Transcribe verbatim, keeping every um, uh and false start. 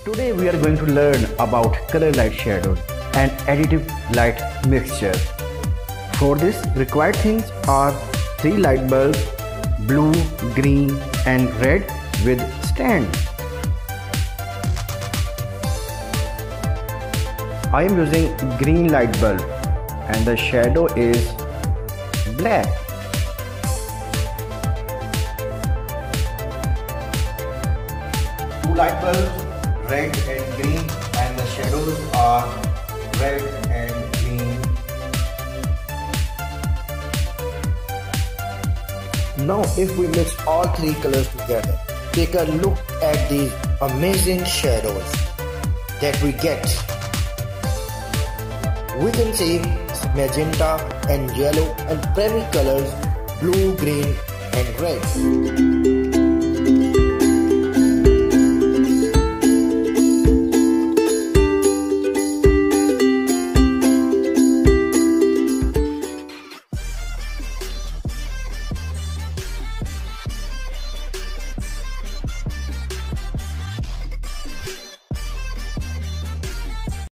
Today we are going to learn about color light shadows and additive light mixture. For this, required things are three light bulbs, blue, green and red with stand. I am using green light bulb and the shadow is black. Two light bulbs, red and green, and the shadows are red and green. Now if we mix all three colors together, take a look at these amazing shadows that we get. We can see magenta and yellow and primary colors, blue, green and red.